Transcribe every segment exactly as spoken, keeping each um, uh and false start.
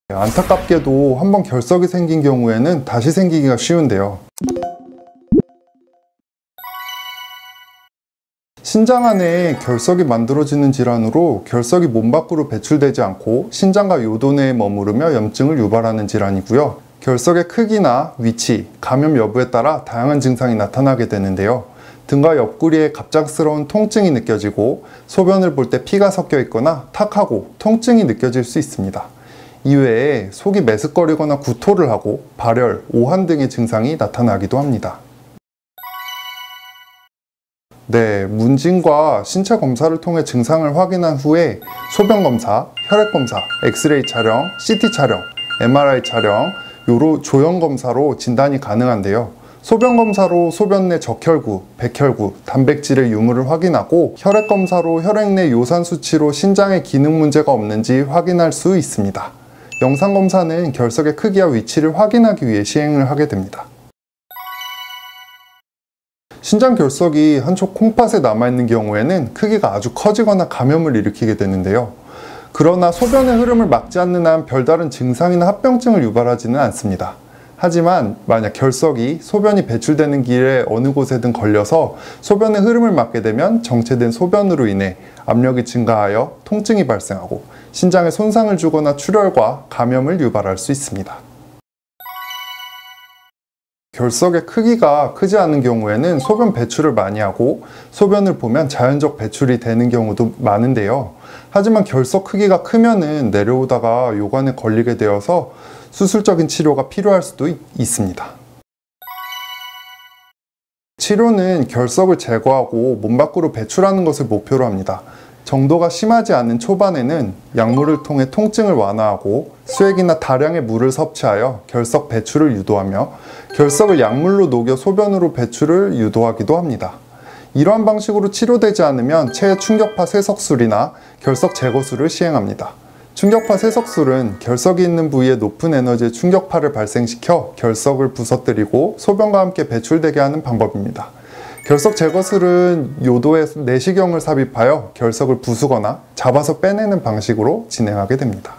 안타깝게도 한번 결석이 생긴 경우에는 다시 생기기가 쉬운데요. 신장 안에 결석이 만들어지는 질환으로 결석이 몸 밖으로 배출되지 않고 신장과 요도 내에 머무르며 염증을 유발하는 질환이고요. 결석의 크기나 위치, 감염 여부에 따라 다양한 증상이 나타나게 되는데요. 등과 옆구리에 갑작스러운 통증이 느껴지고 소변을 볼 때 피가 섞여 있거나 탁하고 통증이 느껴질 수 있습니다. 이외에 속이 메스꺼리거나 구토를 하고 발열, 오한 등의 증상이 나타나기도 합니다. 네, 문진과 신체 검사를 통해 증상을 확인한 후에 소변 검사, 혈액 검사, 엑스레이 촬영, 씨티 촬영, 엠알아이 촬영, 요로 조형 검사로 진단이 가능한데요. 소변 검사로 소변 내 적혈구, 백혈구, 단백질의 유무를 확인하고 혈액 검사로 혈액 내 요산 수치로 신장에 기능 문제가 없는지 확인할 수 있습니다. 영상 검사는 결석의 크기와 위치를 확인하기 위해 시행을 하게 됩니다. 신장 결석이 한쪽 콩팥에 남아있는 경우에는 크기가 아주 커지거나 감염을 일으키게 되는데요. 그러나 소변의 흐름을 막지 않는 한 별다른 증상이나 합병증을 유발하지는 않습니다. 하지만 만약 결석이 소변이 배출되는 길에 어느 곳에든 걸려서 소변의 흐름을 막게 되면 정체된 소변으로 인해 압력이 증가하여 통증이 발생하고 신장에 손상을 주거나 출혈과 감염을 유발할 수 있습니다. 결석의 크기가 크지 않은 경우에는 소변 배출을 많이 하고 소변을 보면 자연적 배출이 되는 경우도 많은데요. 하지만 결석 크기가 크면은 내려오다가 요관에 걸리게 되어서 수술적인 치료가 필요할 수도 있습니다. 치료는 결석을 제거하고 몸 밖으로 배출하는 것을 목표로 합니다. 정도가 심하지 않은 초반에는 약물을 통해 통증을 완화하고 수액이나 다량의 물을 섭취하여 결석 배출을 유도하며 결석을 약물로 녹여 소변으로 배출을 유도하기도 합니다. 이러한 방식으로 치료되지 않으면 체외 충격파 세석술이나 결석 제거술을 시행합니다. 충격파 세석술은 결석이 있는 부위에 높은 에너지의 충격파를 발생시켜 결석을 부서뜨리고 소변과 함께 배출되게 하는 방법입니다. 결석 제거술은 요도에 내시경을 삽입하여 결석을 부수거나 잡아서 빼내는 방식으로 진행하게 됩니다.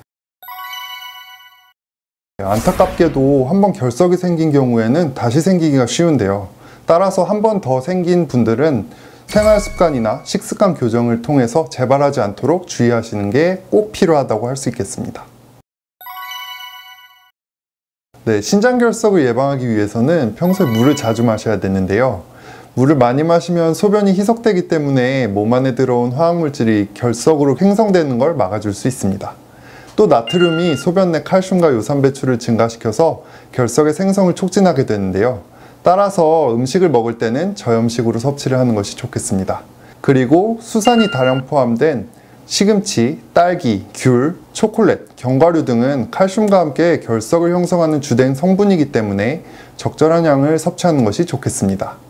안타깝게도 한번 결석이 생긴 경우에는 다시 생기기가 쉬운데요. 따라서 한 번 더 생긴 분들은 생활 습관이나 식습관 교정을 통해서 재발하지 않도록 주의하시는 게 꼭 필요하다고 할 수 있겠습니다. 네, 신장결석을 예방하기 위해서는 평소에 물을 자주 마셔야 되는데요. 물을 많이 마시면 소변이 희석되기 때문에 몸 안에 들어온 화학물질이 결석으로 횡성되는 걸 막아줄 수 있습니다. 또 나트륨이 소변 내 칼슘과 요산 배출을 증가시켜서 결석의 생성을 촉진하게 되는데요. 따라서 음식을 먹을 때는 저염식으로 섭취를 하는 것이 좋겠습니다. 그리고 수산이 다량 포함된 시금치, 딸기, 귤, 초콜릿, 견과류 등은 칼슘과 함께 결석을 형성하는 주된 성분이기 때문에 적절한 양을 섭취하는 것이 좋겠습니다.